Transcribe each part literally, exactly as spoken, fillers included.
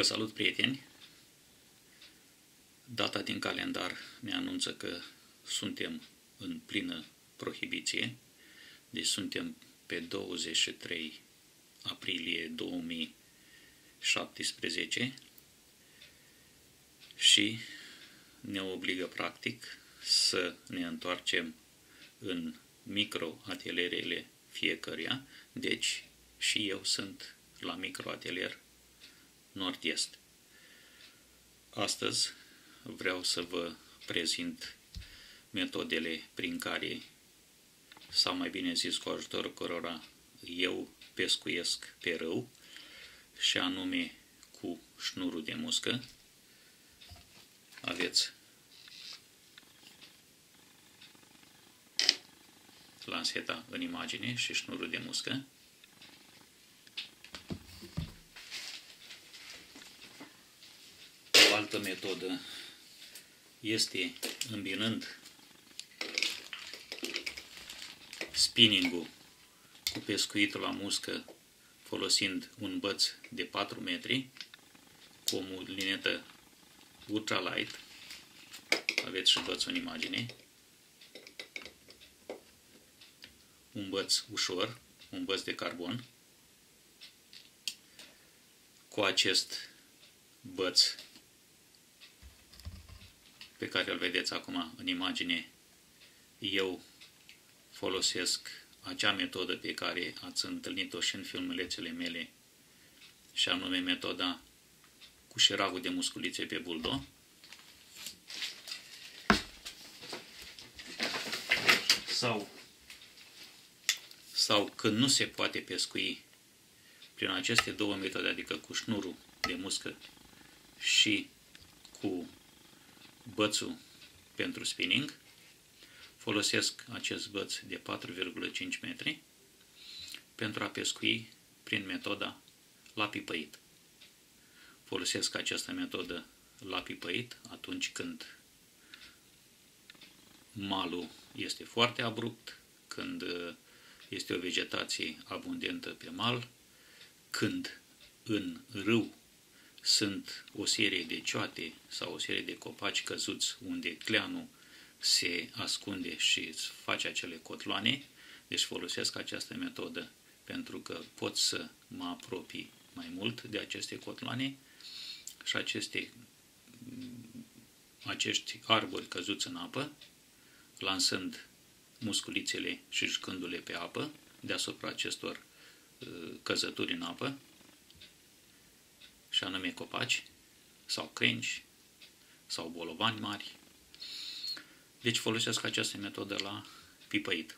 Vă salut, prieteni! Data din calendar ne anunță că suntem în plină prohibiție, deci suntem pe douăzeci și trei aprilie două mii șaptesprezece și ne obligă practic să ne întoarcem în microatelierele fiecăruia, deci și eu sunt la microatelier Nord-Est. Astăzi vreau să vă prezint metodele prin care, sau mai bine zis cu ajutorul cărora eu pescuiesc pe râu, și anume cu șnurul de muscă. Aveți lanseta în imagine și șnurul de muscă. O altă metodă este îmbinând spinning-ul cu pescuitul la muscă folosind un băț de patru metri cu o mulinetă ultralight. Aveți și bățul în imagine. Un băț ușor, un băț de carbon. Cu acest băț pe care îl vedeți acum în imagine, eu folosesc acea metodă pe care ați întâlnit-o și în filmulețele mele, și anume metoda cu șeragul de musculițe pe buldo. Sau, sau când nu se poate pescui prin aceste două metode, adică cu șnurul de muscă și cu bățul pentru spinning, folosesc acest băț de patru virgulă cinci metri pentru a pescui prin metoda la pipăit. Folosesc această metodă la pipăit atunci când malul este foarte abrupt, când este o vegetație abundentă pe mal, când în râu sunt o serie de cioate sau o serie de copaci căzuți unde cleanul se ascunde și îți face acele cotloane. Deci folosesc această metodă pentru că pot să mă apropii mai mult de aceste cotloane și aceste, acești arbori căzuți în apă, lansând musculițele și jucându-le pe apă deasupra acestor căzături în apă, și anume copaci sau crengi sau bolovani mari. Deci folosesc această metodă la pipăit.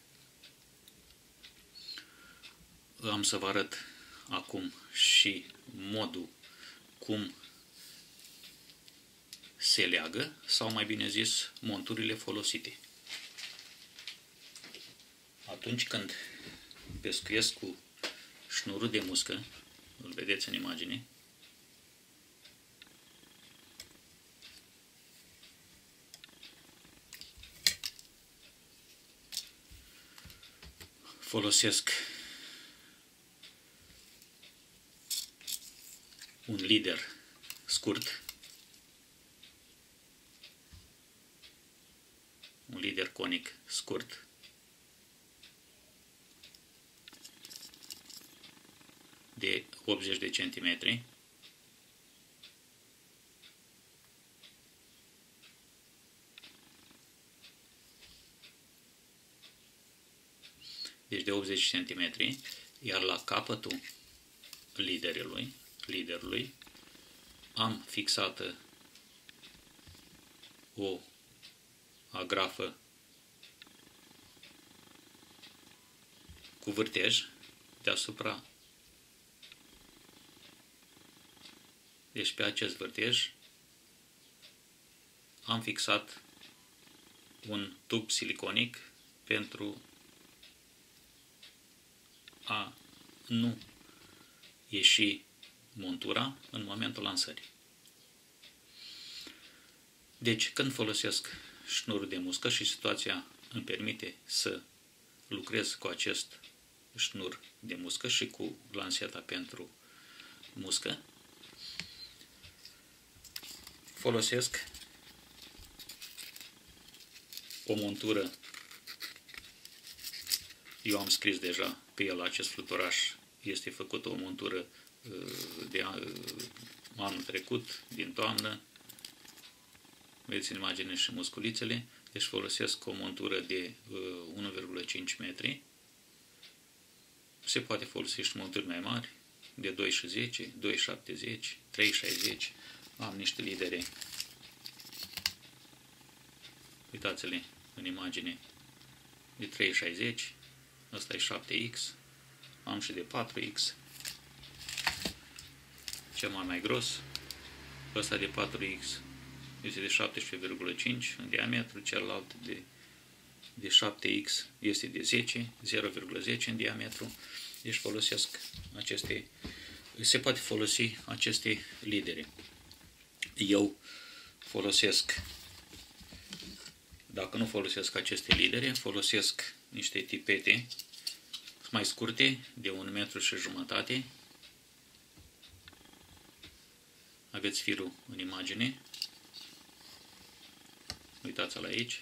Am să vă arăt acum și modul cum se leagă, sau mai bine zis, monturile folosite. Atunci când pescuiesc cu șnurul de muscă, îl vedeți în imagine, folosesc un lider scurt, un lider conic scurt, de optzeci de centimetri, deci de optzeci de centimetri, iar la capătul liderului, liderului am fixată o agrafă cu vârtej deasupra. Deci pe acest vârtej am fixat un tub siliconic pentru a nu ieși montura în momentul lansării. Deci, când folosesc șnurul de muscă și situația îmi permite să lucrez cu acest șnur de muscă și cu lanseta pentru muscă, folosesc o montură. Eu am scris deja pe el, acest fluturaș este făcut o montură de anul trecut, din toamnă. Vedeți în imagine și musculițele. Deci folosesc o montură de unu virgulă cinci metri. Se poate folosi și monturi mai mari, de doi și zece, doi șaptezeci, trei șaizeci. Am niște lidere. Uitați-le în imagine de trei șaizeci. Asta e șapte X. Am și de patru X. Cel mai mai gros. Ăsta de patru X este de șaptesprezece virgulă cinci în diametru, celălalt de, de șapte X este de zece, zero virgulă zece în diametru. Deci folosesc aceste, se poate folosi aceste lidere. Eu folosesc, dacă nu folosesc aceste lidere, folosesc niște tipete mai scurte, de un metru și jumătate. Aveți firul în imagine. Uitați-l aici.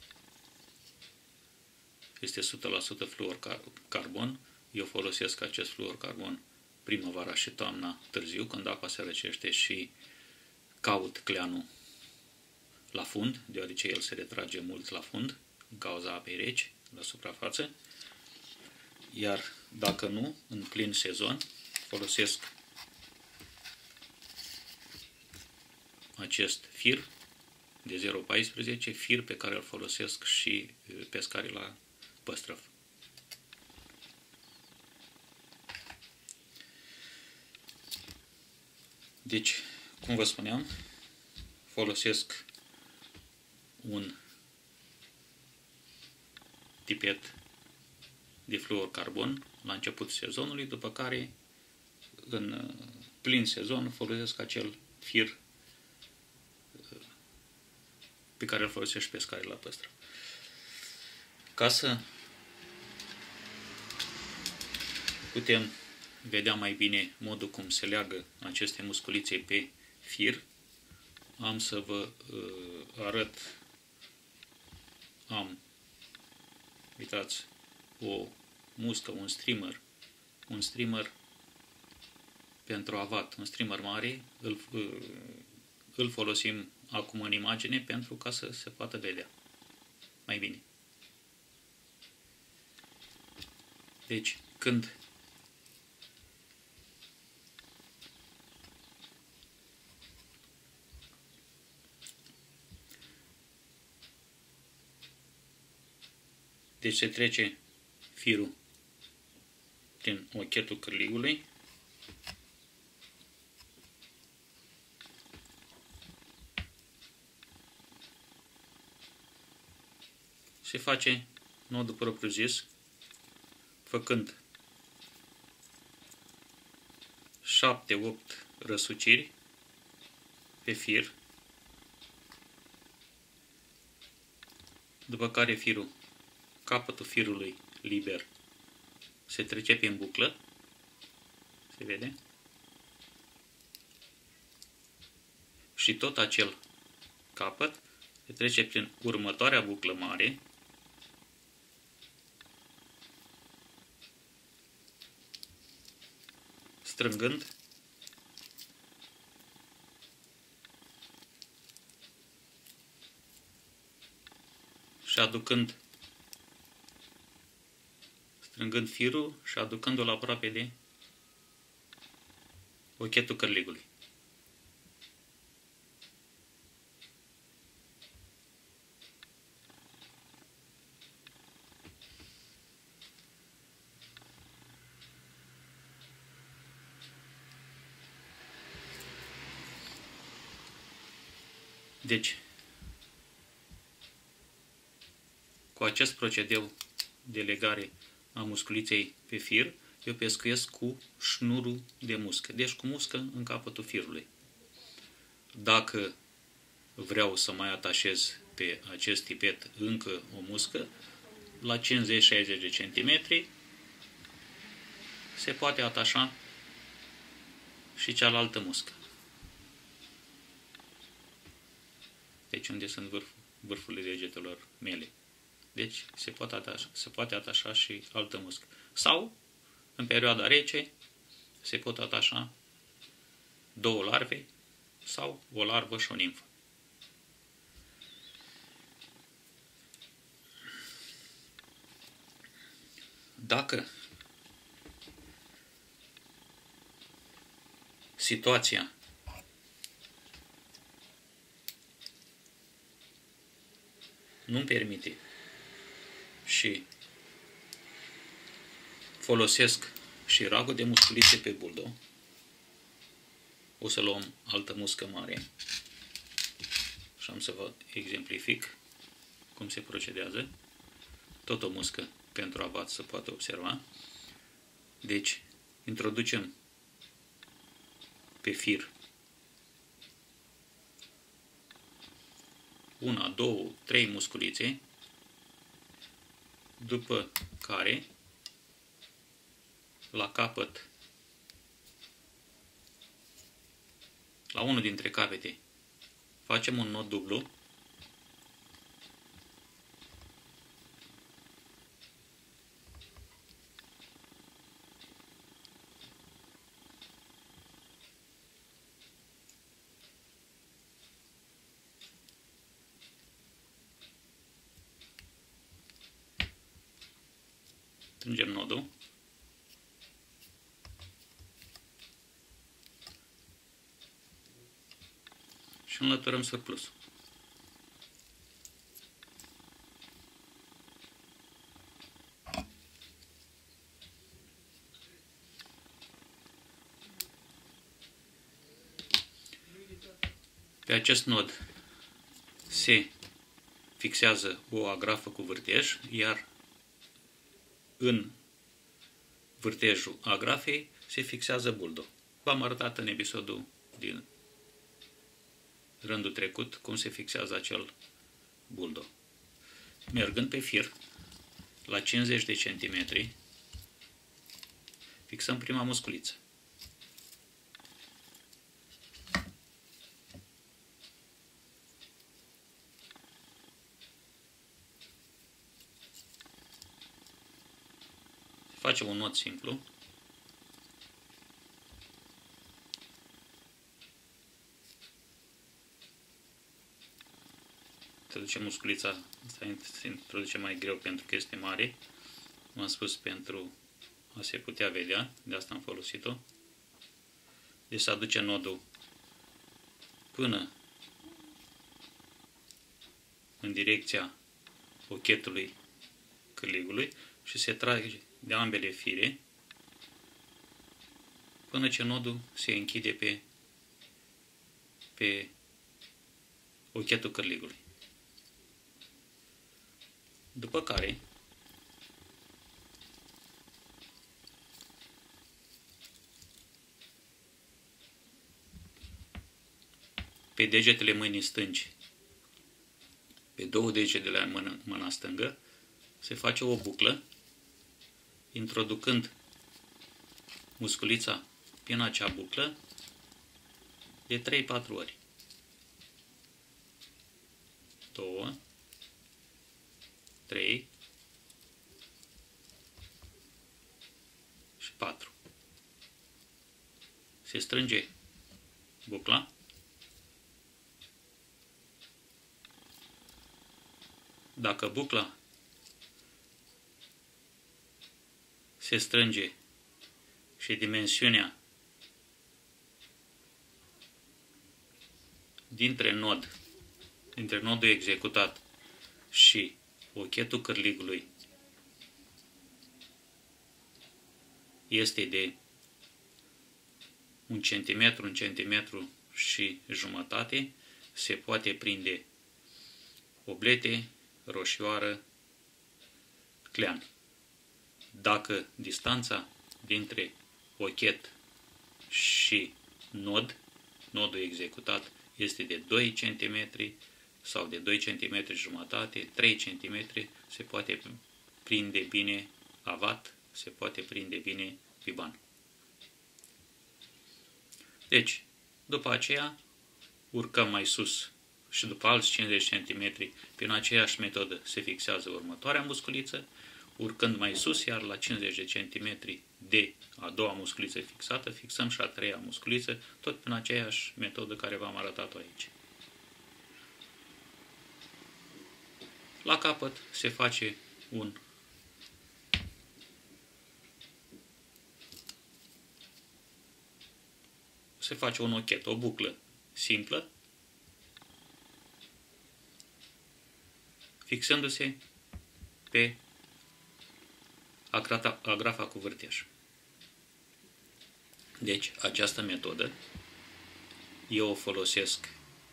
Este o sută la sută fluorocarbon. Eu folosesc acest fluorocarbon primăvara și toamna târziu, când apa se răcește și caut cleanul la fund, deoarece el se retrage mult la fund, în cauza apei reci, la suprafață. Iar dacă nu, în plin sezon, folosesc acest fir de zero virgulă paisprezece, fir pe care îl folosesc și pescarii la păstrăv. Deci, cum vă spuneam, folosesc un tipet de fluorocarbon la începutul sezonului, după care în plin sezon folosesc acel fir pe care îl folosesc pescarii la păstră. Ca să putem vedea mai bine modul cum se leagă aceste musculițe pe fir, am să vă uh, arăt, am, uitați, o muscă, un streamer, un streamer pentru avat, un streamer mare, îl, uh, îl folosim acum în imagine pentru ca să se poată vedea mai bine. Deci, când deci se trece firul prin ochetul cârligului, se face nodul propriu-zis, făcând șapte opt răsuciri pe fir, după care firul, capătul firului liber se trece prin buclă, se vede, și tot acel capăt se trece prin următoarea buclă mare, strângând și aducând, strângând firul și aducându-l aproape de ochetul cârligului. Deci, cu acest procedeu de legare a musculiței pe fir, eu pescuiesc cu șnurul de muscă, deci cu muscă în capătul firului. Dacă vreau să mai atașez pe acest tipet încă o muscă, la cincizeci șaizeci de centimetri se poate atașa și cealaltă muscă. Deci unde sunt vârf, vârfurile degetelor mele. Deci se poate atașa, se poate atașa și altă muscă. Sau, în perioada rece, se pot atașa două larve sau o larvă și o nimfă. Dacă situația nu-mi permite și folosesc și ragul de musculițe pe bulldog, o să luăm altă muscă mare și am să vă exemplific cum se procedează. Tot o muscă pentru abat să poată observa. Deci, introducem pe fir una, două, trei musculițe, după care la capăt, la unul dintre capete, facem un nod dublu strângem nodul și înlăturăm surplusul. Pe acest nod se fixează o agrafă cu vârtej, iar în vârtejul agrafei se fixează bulldog. V-am arătat în episodul din rândul trecut cum se fixează acel bulldog. Mergând pe fir, la cincizeci de centimetri, fixăm prima musculiță. Facem un nod simplu. Introducem musculița, asta se introduce mai greu pentru că este mare. M-am spus pentru a se putea vedea, de asta am folosit-o. Deci se aduce nodul până în direcția ochetului cârligului și se trage de ambele fire până ce nodul se închide pe, pe ochetul cârligului. După care pe degetele mâinii stângi, pe două degete de la mână, mâna stângă, se face o buclă, introducând musculița prin acea buclă de trei-patru ori. două, trei și patru. Se strânge bucla. Dacă bucla se strânge și dimensiunea dintre nod, dintre nodul executat și ochetul cârligului este de un centimetru, un centimetru și jumătate, se poate prinde oblete, roșioară, clean. Dacă distanța dintre ochet și nod, nodul executat, este de doi centimetri sau de doi centimetri jumătate, trei centimetri, se poate prinde bine avat, se poate prinde bine biban. Deci, după aceea, urcăm mai sus și după alți cincizeci centimetri, prin aceeași metodă se fixează următoarea musculiță, urcând mai sus, iar la cincizeci de centimetri de a doua musculiță fixată, fixăm și a treia musculiță, tot prin aceeași metodă care v-am arătat-o aici. La capăt se face un se face un ochet, o buclă simplă, fixându-se pe agrafa cu vârtej. Deci, această metodă eu o folosesc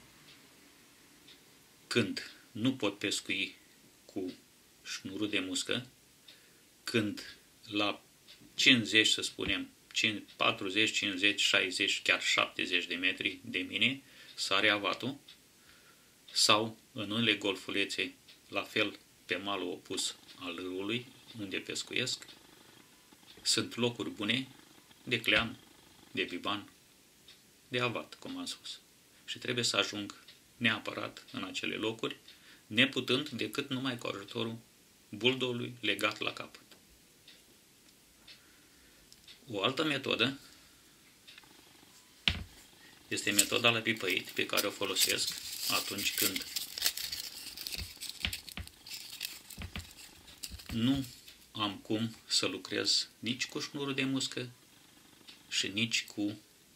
când nu pot pescui cu șnurul de muscă, când la cincizeci, să spunem, patruzeci, cincizeci, șaizeci, chiar șaptezeci de metri de mine, sare avatul, sau în unele golfulețe, la fel pe malul opus al râului, unde pescuiesc, sunt locuri bune de clean, de biban, de avat, cum am spus. Și trebuie să ajung neapărat în acele locuri, neputând decât numai cu ajutorul buldului legat la capăt. O altă metodă este metoda la pipăit, pe care o folosesc atunci când nu am cum să lucrez nici cu șnurul de muscă și nici cu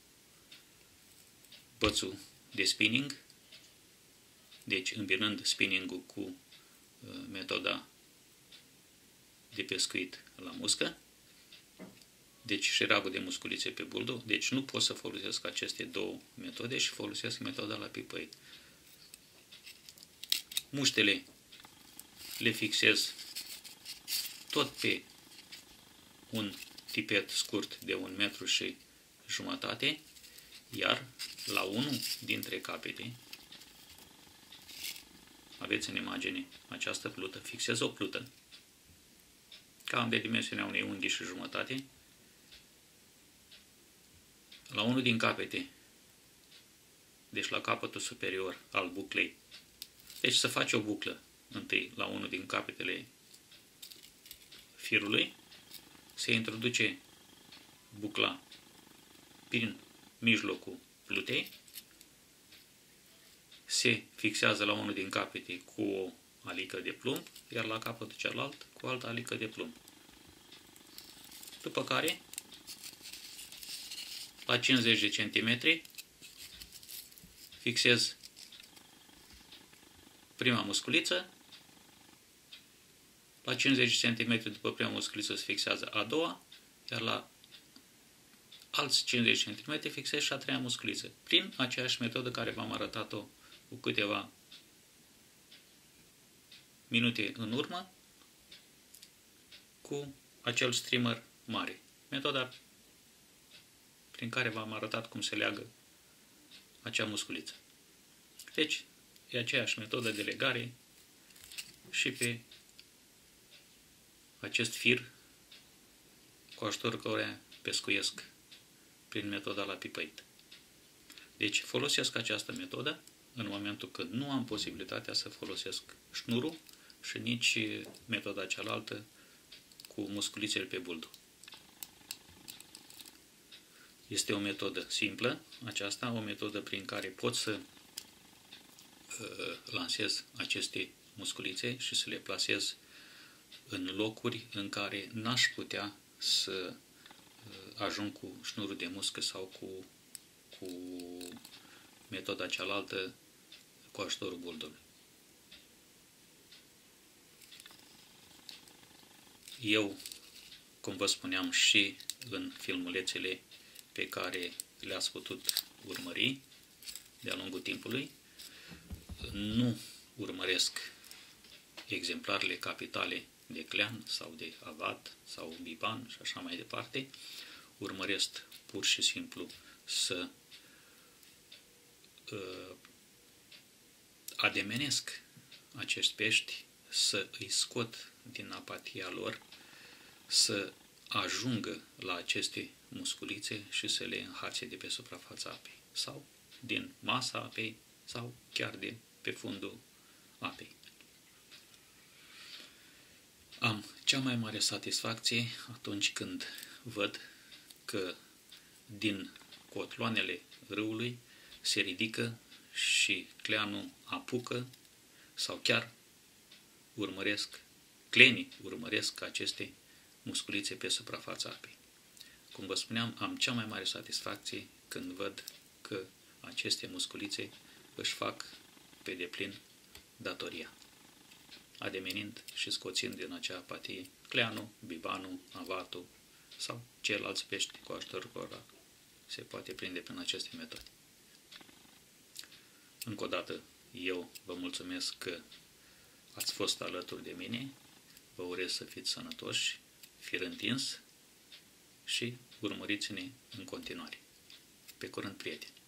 bățul de spinning, deci îmbinând spinning-ul cu uh, metoda de pescuit la muscă, deci și ragul de musculițe pe buldo, deci nu pot să folosesc aceste două metode și folosesc metoda la pipăit. Muștele le fixez tot pe un tipet scurt de un metru și jumătate, iar la unul dintre capete, aveți în imagine această plută, fixez o plută, cam de dimensiunea unei unghii și jumătate, la unul din capete, deci la capătul superior al buclei. Deci să faci o buclă întâi la unul din capetele firului, se introduce bucla prin mijlocul plutei, se fixează la unul din capete cu o alică de plumb, iar la capătul celălalt cu altă alică de plumb. După care, la cincizeci de centimetri, fixez prima musculiță, la cincizeci de centimetri după prima musculiță se fixează a doua, iar la alți cincizeci de centimetri fixez și a treia musculiță, prin aceeași metodă care v-am arătat-o cu câteva minute în urmă, cu acel streamer mare. Metoda prin care v-am arătat cum se leagă acea musculiță. Deci, e aceeași metodă de legare și pe acest fir cu ajutorul căruia pescuiesc prin metoda la pipăit. Deci, folosesc această metodă în momentul când nu am posibilitatea să folosesc șnurul și nici metoda cealaltă cu musculițele pe buldo. Este o metodă simplă, aceasta, o metodă prin care pot să uh, lansez aceste musculițe și să le plasez în locuri în care n-aș putea să uh, ajung cu șnurul de muscă sau cu, cu metoda cealaltă cu ajutorul buldului. Eu, cum vă spuneam și în filmulețele pe care le-ați putut urmări de-a lungul timpului, nu urmăresc exemplarele capitale de clean sau de avat sau biban și așa mai departe. Urmăresc pur și simplu să uh, ademenesc acești pești, să îi scot din apatia lor, să ajungă la aceste musculițe și să le înhațe de pe suprafața apei sau din masa apei sau chiar din pe fundul apei. Am cea mai mare satisfacție atunci când văd că din cotloanele râului se ridică și cleanul apucă sau chiar urmăresc, clenii urmăresc aceste musculițe pe suprafața apei. Cum vă spuneam, am cea mai mare satisfacție când văd că aceste musculițe își fac pe deplin datoria, ademenind și scoțind din acea apatie cleanul, bibanul, avatul sau ceilalți pești cu ajutorul cărora se poate prinde prin aceste metode. Încă o dată, eu vă mulțumesc că ați fost alături de mine, vă urez să fiți sănătoși, fir întins și urmăriți-ne în continuare. Pe curând, prieteni!